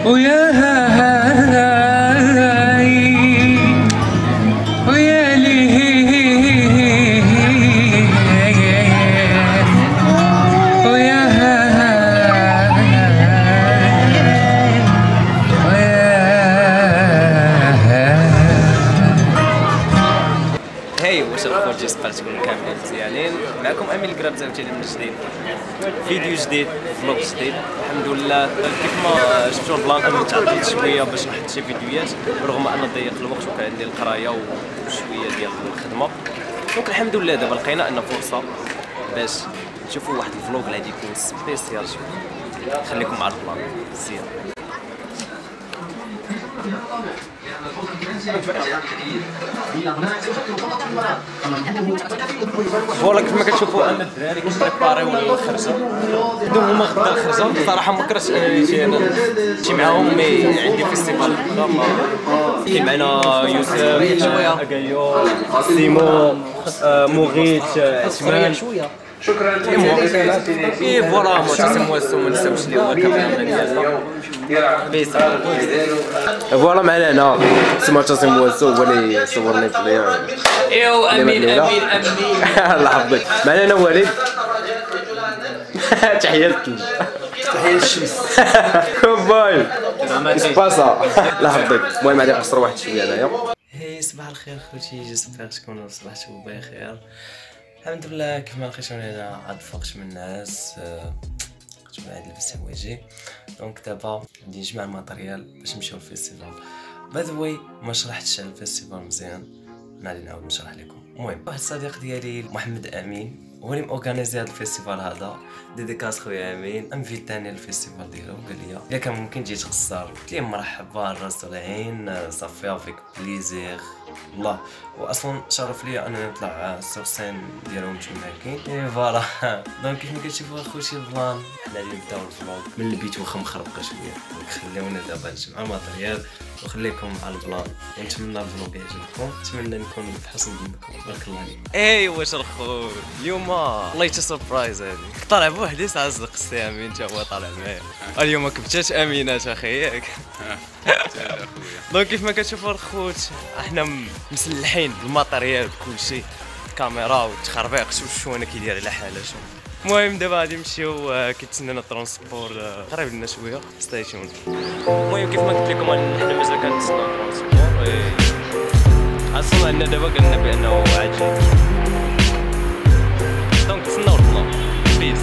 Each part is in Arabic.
ويا هاي ويا لي ويا هاي واش الخوت جيسبر تكونوا كاملين مزيانين. معكم امين الكرابز عاوتاني من جديد، فيديو جديد، فلوق جديد. الحمد لله كيف ما شفتوا البلان انا تعطلت شويه باش نحط شي فيديوهات رغم ان ضيق الوقت وكان عندي القرايه وشويه ديال الخدمه. دونك الحمد لله دابا لقينا ان فرصه باش نشوفوا واحد الفلوق اللي غادي يكون سبيسيال شويه. خليكم مع البلان مزيان. فوالا كيف ما كتشوفوا انا الدراري كيبريباريو الخرجه، هما غدا الخرجه. صراحه ما كرهتش نجي انا نمشي معاهم، مي عندي فيستيفال كاين معنا يوسف اكايو سيمو مغيث عثمان. شكرا اي فوالا معتصم واسو ما نساوش اللي هو كاميرا ديالنا بيس. فوالا معنا هنا سي معتصم واسو هو اللي صورني في الليل. ايوا امين امين امين الله يحفظك. معنا هنا وليد تحية للتلج تحية للشمس باي سباسا الله يحفظك. المهم غادي نقصر واحد شويه هنايا. هاي صباح الخير خوتي، جيسبر تكونوا صبحتوا بخير. الحمد لله كيف ما لقيتوني انا عاد فقت من الناس، كنت بعد لبست حوايجي. دونك دابا غادي نجمع الماتريال باش نمشيو للفيستيفال. باي ذا واي ما شرحتش على الفيستيفال مزيان، انا غادي نعاود نشرح لكم. المهم واحد الصديق ديالي محمد امين هو اللي مورغانيزي هذا الفيستيفال هذا. ديديكاس خويا امين انفيتاني للفيستيفال ديالو، قال لي الا كان ممكن تجي تخسر. قلت له مرحبا الراس والعين، صافي افيك بليزير والله. واصلا شرف ليا انني نطلع سور سين ديالهم نتوما كاين. فوالا دونك كيف ما كتشوفوا اخوتي البلان، حنا غادي نبداو الفلوق من البيت واخا مخربقه شويه. دونك خليونا دابا نجمعوا الماتريال وخليكم مع البلان، ونتمنى الفلوق يعجبكم، نتمنى نكون بحسن ظنكم. بارك الله عليكم. اي واش الخوت اليوم والله حتى سربرايز هادي. طالع بوحدي ساعه صدق السي امين حتى هو طالع معايا. اليوم كبتات امينات اخي ياك. دونك كيف ما كتشوفوا الخوت احنا مسلحين بالماتريال بكلشي، الكاميرا والتخربيق شوف انا كيدير على حاله شوف. المهم دابا غادي نمشيو، كيتسنانا الترونسبور قريب لنا شويه ستيشن. المهم كيف ما قلت لكم حنا مازال كنتسناو الترونسبور. اصلا عندنا دابا قالنا بانه عاجل، دونك تسناو البلان بيس.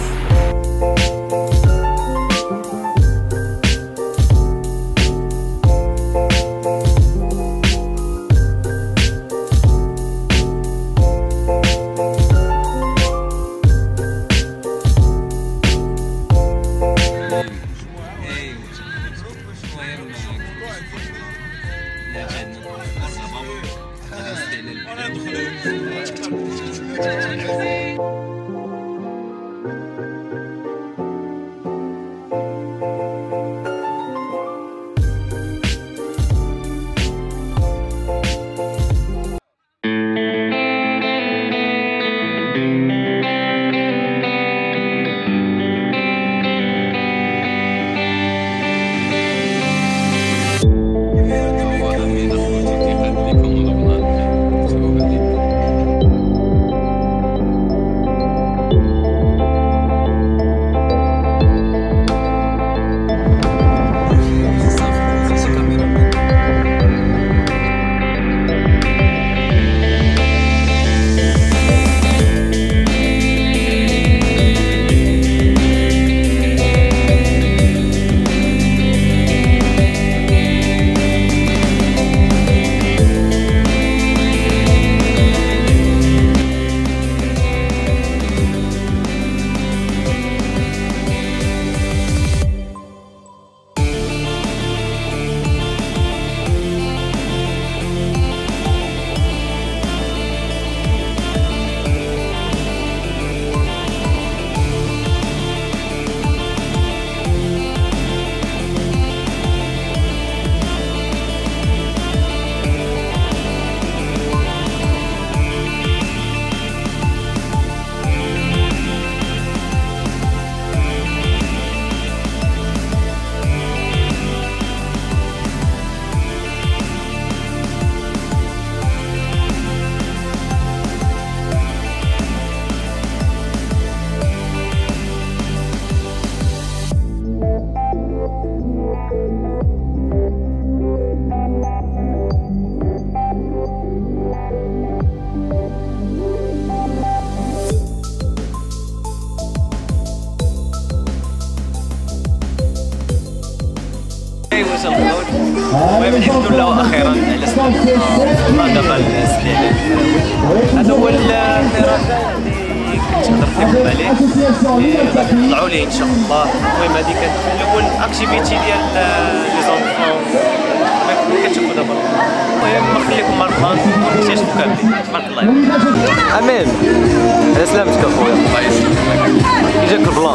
واش الخروج. المهم الحمد لله واخيرا على سلامتنا دابا الاستعلام. هذا هو المهرجان اللي كنت هضرت لكم عليه، طلعوا ليه ان شاء الله. المهم هذه كانت في الاول اكتيفيتي ديال لي زونفون كتشوفوا دابا. المهم خليكم مع البلان ونكتشفوا كاملين. تبارك الله. امين على سلامتك اخويا. الله يسلمك. كي جاك البلان؟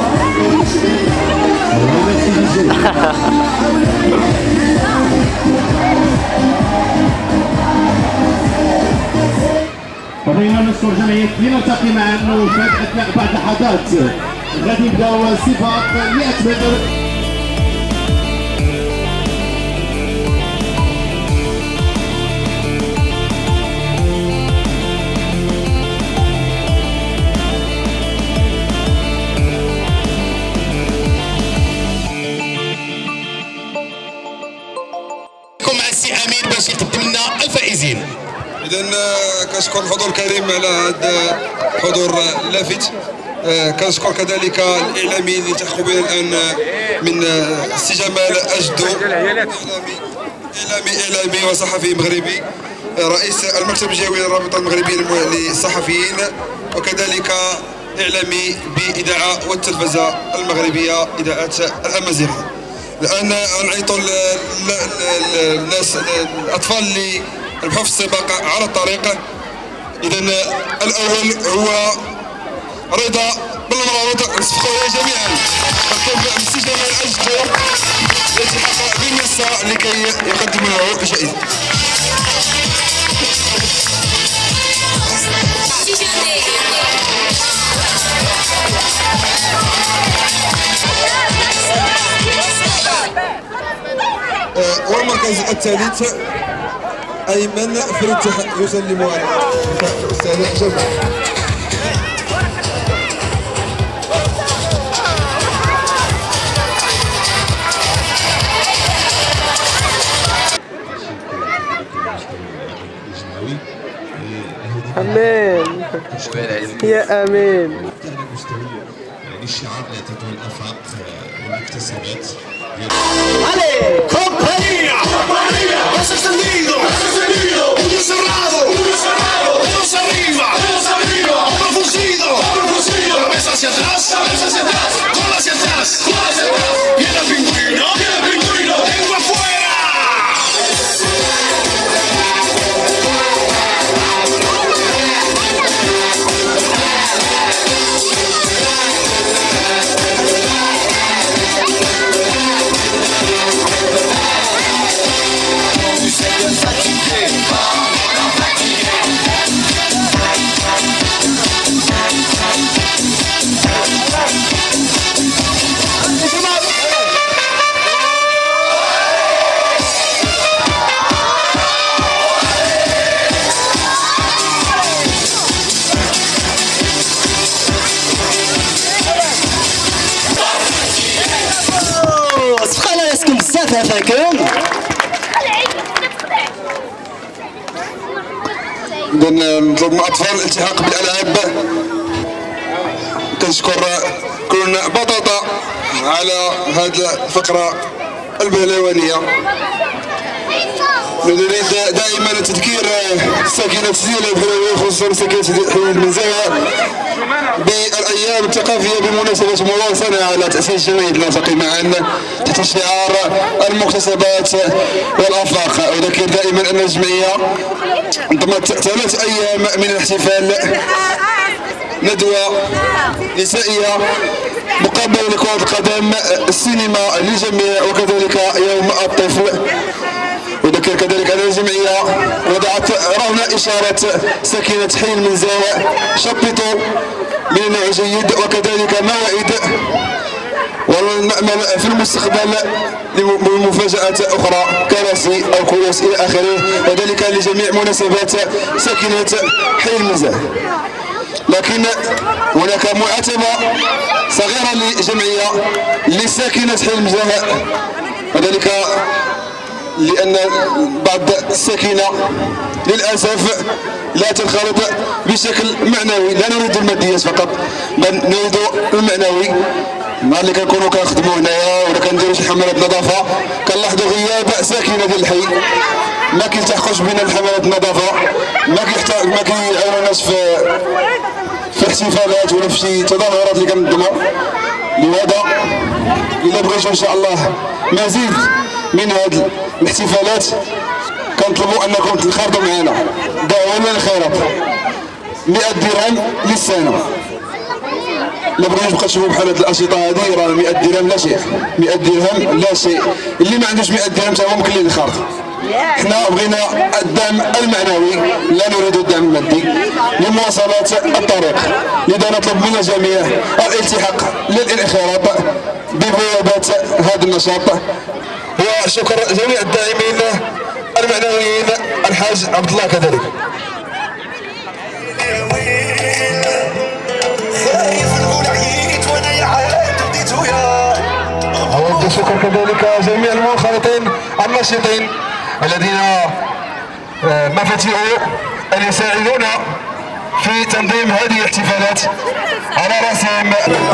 بغينا نشكر جمعية لنلتقي مع انه في اثناء بعض اللحظات غادي يبداو سباق 100 متر. مع السي امين باش يقدم لنا الفائزين. إذا كنشكر الحضور الكريم على هذا الحضور اللافت. كنشكر كذلك الاعلاميين اللي التحقوا بنا الان من السي جمال اجدو، اعلامي وصحفي مغربي، رئيس المكتب الجهوي للرابطه المغربيه للصحفيين، وكذلك اعلامي باذاعه والتلفزه المغربيه اذاعه الامازيغيه. الان غنعيطوا الناس الاطفال اللي ربحوا في السباق على الطريق. اذا الاول هو رضا بالمراوض. نصفقوا جميعا مكتوب السي جمال اجدو يلتحق بالمنصه لكي يقدم له جائزه. والمركز الثالث أيمن فريد يسلم على الأستاذ جمال. امين يا امين. الشعار لا تكون الافاق والمكتسبات. Compañía, vas extendido, puño cerrado, dedos arriba, profusido, cabeza hacia atrás, cola hacia atrás, viene el pingüino, lengua afuera. إذا نطلب من الأطفال الالتحاق بالألعاب. كنشكر كل بطاطا على هذه الفقرة البهلوانية. نريد دائما تذكير ساكنة سيدي البهلوية، خصوصا ساكنة حي المنزوة، بالأيام الثقافية بمناسبة مواصلة على تأسيس جمعية نلتقي معا تحت شعار المكتسبات والآفاق. أذكر دائما أن الجمعية ضمت 3 أيام من الاحتفال ندوة نسائية، مقابلة لكرة القدم، السينما للجميع، وكذلك يوم الطفل. وذكر كذلك أن الجمعية وضعت رهن إشارة ساكنة حي المنزوة شبطوا من نوع جيد، وكذلك موعد والنأمل في المستقبل لمفاجآت أخرى كراسي أو كؤوس إلى آخره، وذلك لجميع مناسبات ساكنة حي المنزوة. لكن هناك معاتبة صغيرة لجمعية لساكنة حي المنزوة، وذلك لأن بعض الساكنة للأسف لا تنخرط بشكل معنوي. لا نريد الماديات فقط، بل نريد المعنوي. مع اللي كنكونوا كنخدموا هنايا ولا كنديروا شي حملات نظافة كنلاحظوا الحي، ما كيلتحقوش بنا الحملات النظافه، ما كيعاونوا الناس في الاحتفالات ولا في شي تظاهرات اللي كنظموا. لهذا الا بغيتوا ان شاء الله مزيد من هذه الاحتفالات كنطلبوا انكم تنخرطوا معنا. دعوة لنا الخيرات 100 درهم للسنه. لا بغيتوش تبقى تشوفوا بحال هاد الانشطه هذه، راه 100 درهم لا شيء، 100 درهم لا شيء. اللي ما عندوش 100 درهم حتى هو ممكن اللي ينخرط. حنا بغينا الدعم المعنوي لا نريد الدعم المادي لمواصلة الطريق. لذا نطلب من الجميع الالتحاق للانخراط ببوابة هذا النشاط. وشكر جميع الداعمين المعنويين، الحاج عبد الله كذلك. أود شكر كذلك جميع المنخرطين الناشطين الذين مفاتيحوا أن يساعدونا في تنظيم هذه الاحتفالات، على رأسهم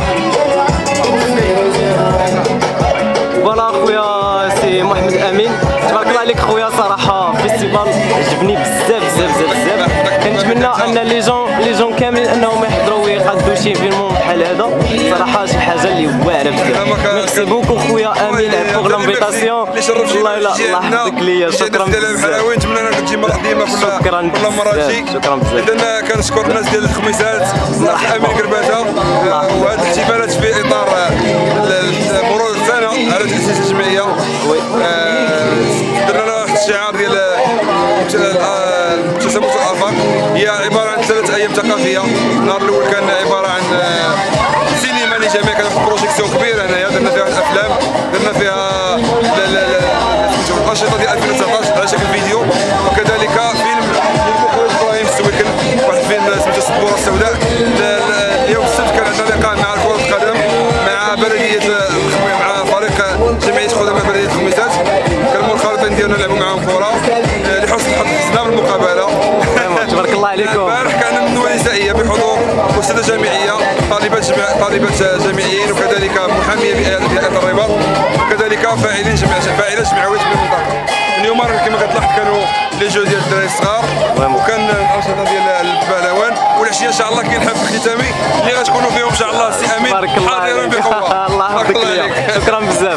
فوالا خويا سي محمد امين. تبارك الله عليك خويا، صراحه فيستيفال عجبني بزاف بزاف بزاف بزاف. كنتمنى ان لي جون كاملين انهم يحضروا ويقادوا شي فيلم بحال هذا، صراحه شي حاجه اللي واعره بزاف. ميرسي بوكو خويا امين بوغ لانفيتاسيون. الله يحفظك ليا، شكرا بزاف. نتمنى انك تجي مره قديمه كل مره تجي. شكرا بزاف. اذا كنشكر الناس ديال الخميسات، الاخ امين كرباته، وهذه الاحتفالات في اطار مرور السنه على تاسيس الجمعيه. درنا لها واحد الشعار ديال تسامح الافاق، هي عباره عن 3 ايام ثقافيه. النهار الاول كان عباره عن سينما لجميع، كان واحد بروجيكسيون كبيره هنايا، درنا فيها الافلام، درنا فيها الانشطه ديال 2019 على شكل فيديو، وكذلك فيلم للمخرج ابراهيم السويكل، واحد الفيلم سميتو السبوره السوداء. اليوم السبت كان عندنا لقاء مع كرة القدم مع بلديه، مع فريق جمعيه خدماء بلديه الخميسات. كانوا المنخرطين ديالنا لعبوا معاهم كره، لحسن الحظ فزنا بالمقابله. تبارك الله عليكم. البارح كان ندوه نسائيه بحضور استاذه جامعيه، طالبات جامعيين، وكذلك محاميه بهيئه الرباط، وكذلك فاعلات جمعويات من المنطقه. اليوم كما كتلاحظ كانوا لي جو ديال الدراري الصغار، وكان الانشطه ديال البهلوان، والعشيه ان شاء الله كاين الحفل الختامي اللي غتكونوا فيهم ان شاء الله السي امين حاضرين بقوه. الله يحفظك ليا، شكرا بزاف.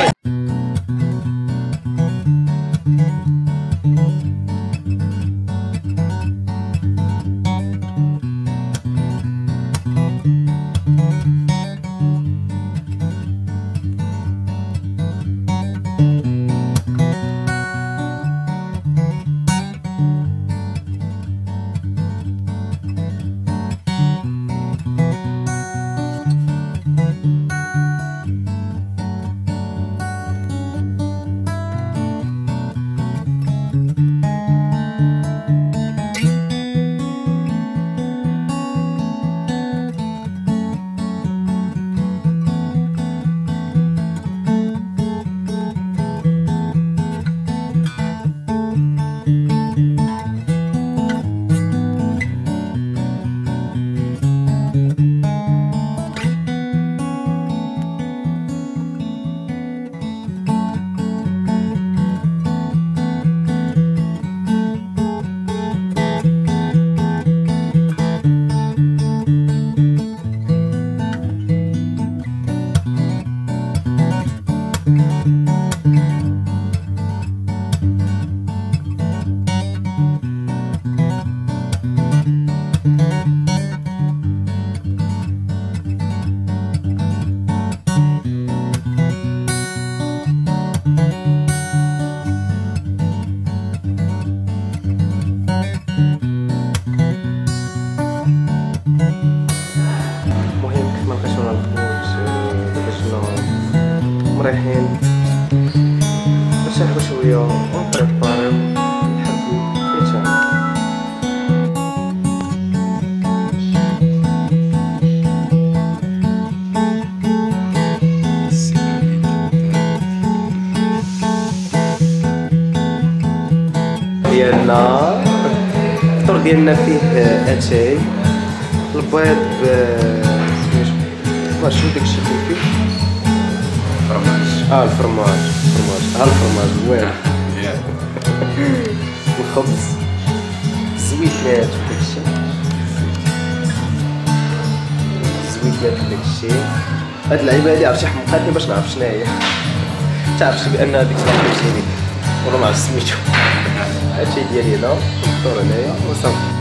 مريحين نرتاحو شويه ونبريباريو الحفل الختامي. ديالنا الفطور ديالنا فيه اتاي البيض شنو داكشي اللي فيه؟ الفرماج. الفرماج ها الفرماج وين؟ والخبز الزويتات وداكشي الزويتات وداكشي. هاد اللعيبه هادي عرفتي حمقاتني باش نعرف شناهي. تعرفش بان هاديك الصراحه فهمتيني والله ما عرفت سميتو. هادشي ديالي هنا ندور هنايا وصافي.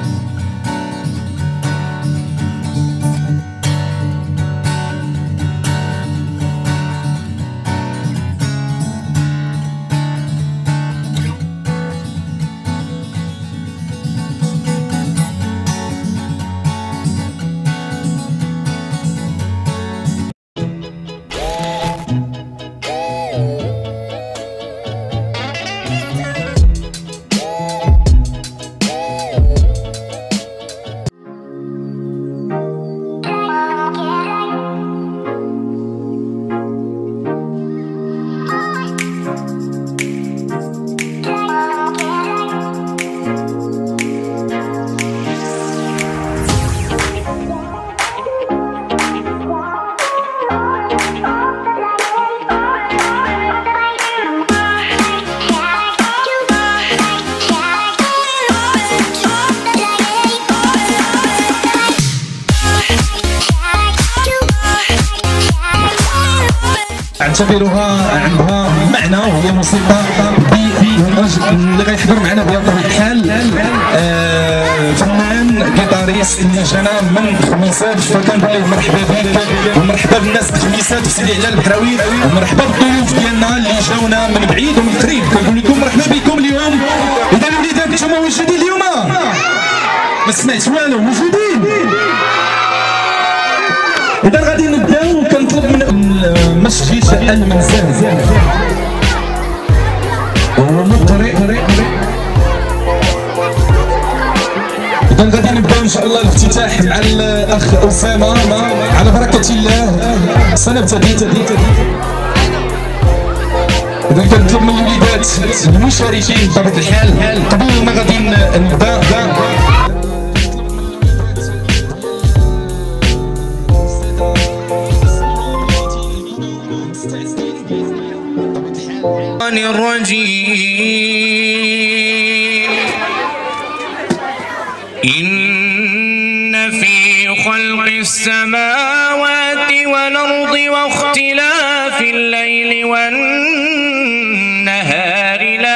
اعتبرها عندها معنى وهي موسيقى اللي غيحضر معنا بطبيعة الحال فنان كيتاريست اللي جانا من خميسات، فكنقول له مرحبا بك ومرحبا بالناس بخميسات في سيدي علال البحراوي، ومرحبا بالضيوف ديالنا اللي جاونا من بعيد ومن قريب. كنقول لكم مرحبا بكم اليوم. اذا الوليدات نتوما موجودين اليوم؟ ما سمعت والو. موجودين؟ إذا غادي نبداو. كنطلب من مسجد المنزل وهو مقرئ. إذا غادي نبداو إن شاء الله الافتتاح مع الأخ أسامة على بركة الله. سنبتدي. إذا كنطلب من الوليدات المشاركين بطبيعة الحال قبل ما غادي نبدا الرجيم. إن في خلق السماوات والأرض واختلاف الليل والنهار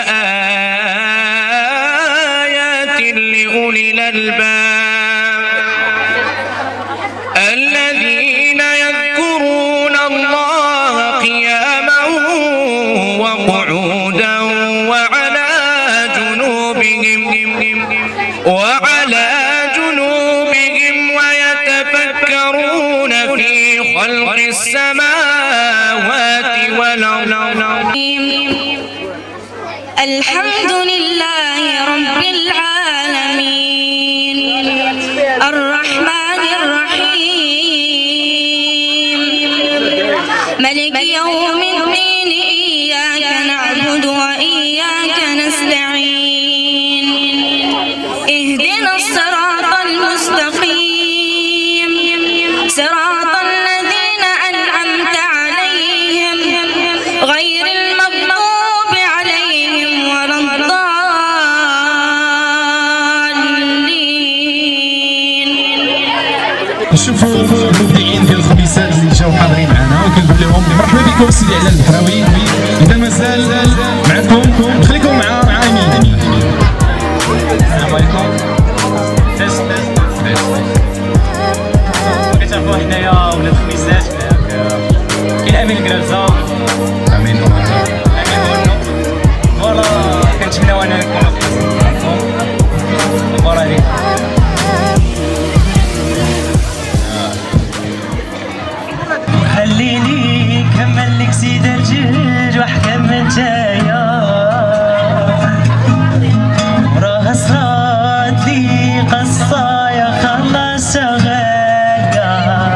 لآيات لأولي الألباب الذين يذكرون الله قياما وقعودا وعلى جنوبهم ويتفكرون في خلق السماوات والأرض. الحمد لله رب العالمين الرحمن الرحيم ملك يوم الدين إياك نعبد وإياك نستعين اهدنا الصراط المستقيم صراط الذين أنعمت عليهم غير المغضوب عليهم ولا الضالين. نشوفوا المبدعين ديال الخميسات اللي جاو حاضرين معنا وكنقول لهم مرحبا بكم سيدي علال البحراوي. اذا مازال معكم خليكم مع امين. السلام عليكم. كتعرفوا حنايا ولاد الخميسات كاين امين كرالزا امين فوالا كنتمناو انا نكون مباراه ليك. خليني كمل لك سيد الجيج واحكم من جاية وراها صرات لي قصة يا خلص غاية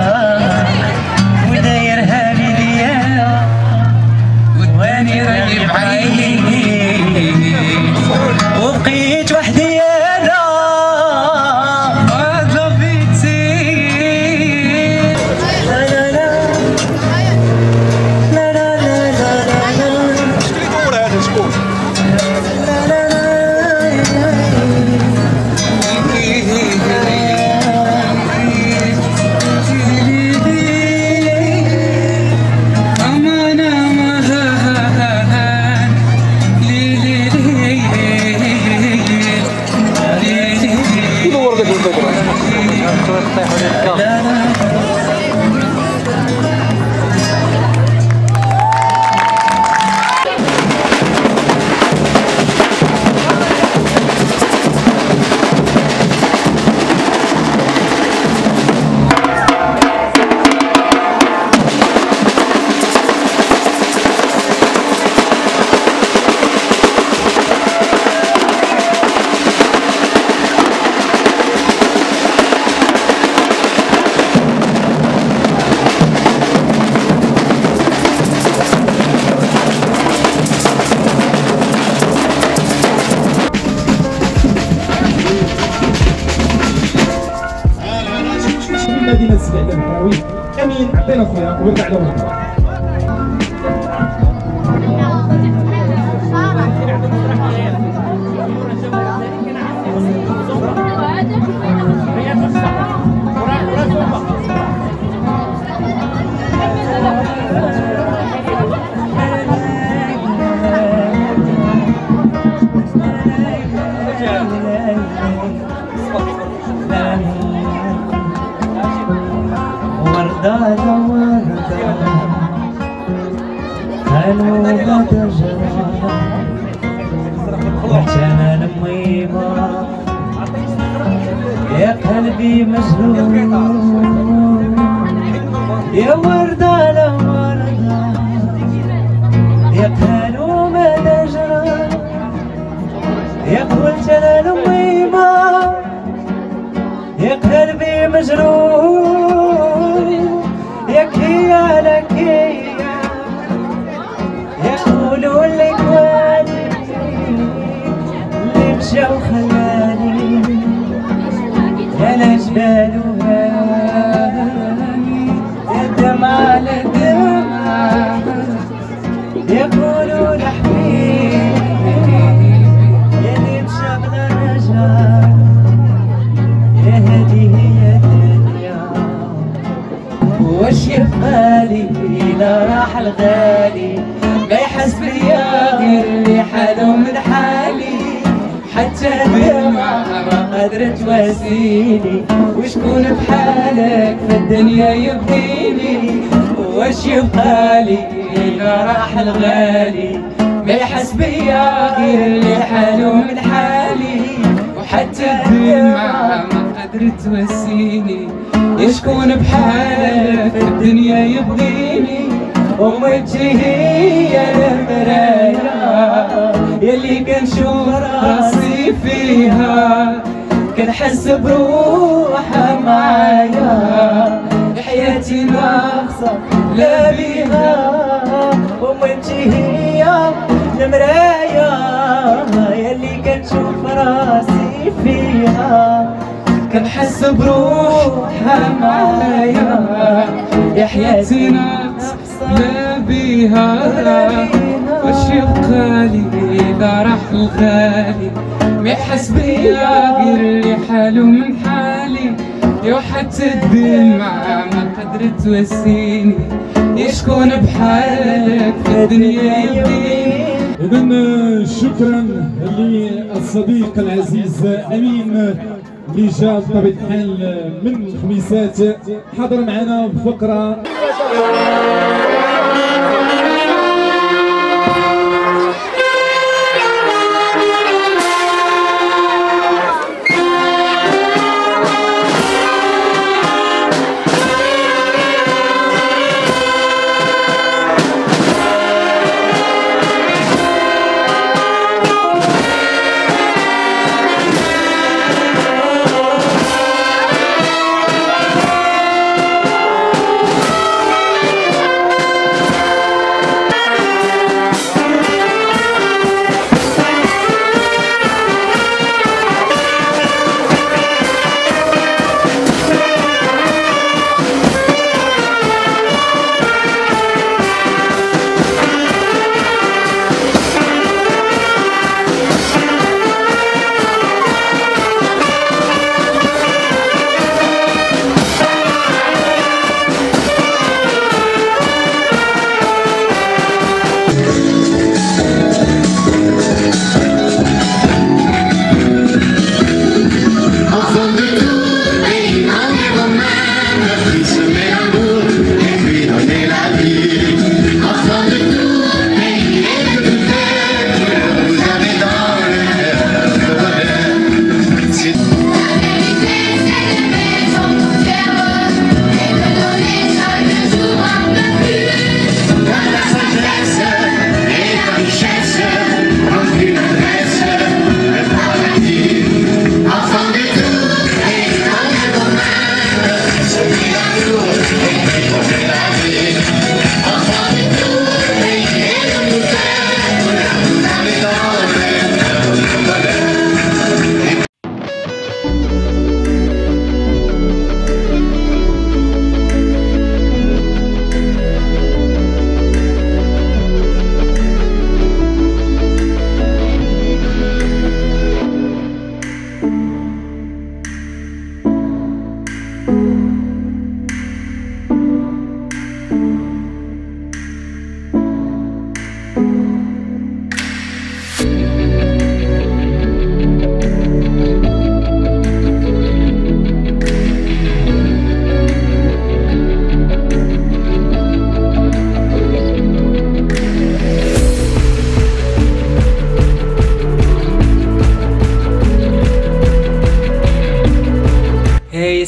ودايرها لي ديالها واني راجل بعيني وبقيت وحدي انا وطلبت زين. لا لا لا لا لا لا لا لا. شكون اللي يدور هذا؟ شكون؟ لا لا لا علينا السي على البحراوي. امين عطينا خويا وبرجع له ورا. يا قلبي مجنون يا وردة على وردة يا قالوا ماذا جرى يا قلت انا لميمة يا قلبي مجنون يا كيا لكيا يقولوا لك والي اللي مشى وخلاني يا الجبال وهاني يا دمعة على دمعة يقولوا لحبيبي يا اللي مشى بلا رجعة يا هذه هي الدنيا واش يبقالي لا راح الغالي ما يحس بيا غير اللي حاله من حالي حتى الدمعة ما قدرت تواسيني وشكون بحالك في الدنيا يبغيني واش يبقالي إلا راح الغالي ما يحس بيا غير اللي حاله من حالي وحتى الدمعة ما قدرت تواسيني شكون بحالك في الدنيا يبغيني وجهي يا المرايا يلي كنشوف راسي فيها كنحس بروحها معايا حياتي ناقصة لا بيها وجهي يا المرايا يلي كنشوف راسي فيها كنحس بروحها معايا يا حياتي ناقصة لا بيها واش يبقالي إذا راح الغالي ما يحس بيا غير اللي حاله من حالي يا حتى الدمعة ما قدرت تواسيني شكون بحالك في الدنيا يبغيني. إذا شكرا للصديق العزيز أمين اللي جا بطبيعة الحال من خميسات حضر معنا بفقرة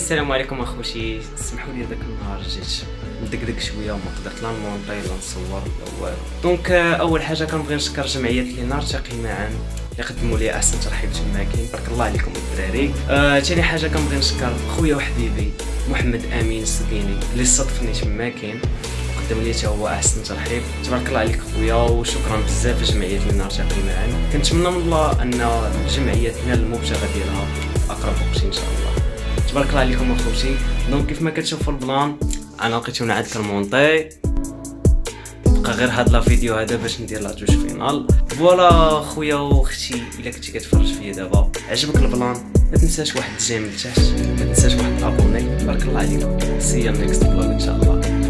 السلام عليكم اخوتي. سمحوا لي داك النهار جيت ندقدق شويه وما قدرت لا نمونطي لا نصور لا والو. دونك اول حاجه كنبغي نشكر جمعيه اللي نرتقي معا اللي قدموا لي احسن ترحيب تما كاين، بارك الله عليكم الدراري. ثاني حاجه كنبغي نشكر خويا وحبيبي محمد امين السقيني اللي صدفني تما كاين قدم لي حتى هو احسن ترحيب. تبارك الله عليك خويا وشكرا بزاف لجمعيه اللي نرتقي معا. كنتمنى من الله ان الجمعيه تنال المبتغى ديالها اقرب وقت ان شاء الله. تبارك الله عليكم اخوتي. دونك كيف ما كتشوفوا البلان انا لقيتو نعاد كنمونطي، بقى غير هاد لا فيديو هذا باش ندير لا توش فينال. فوالا خويا واختي الا كنتي كتفرج فيا دابا عجبك البلان ما تنساش واحد الجيم لتحت، ما تنساش واحد الابوني. تبارك الله عليكم. سي يو نيكست فلوج ان شاء الله.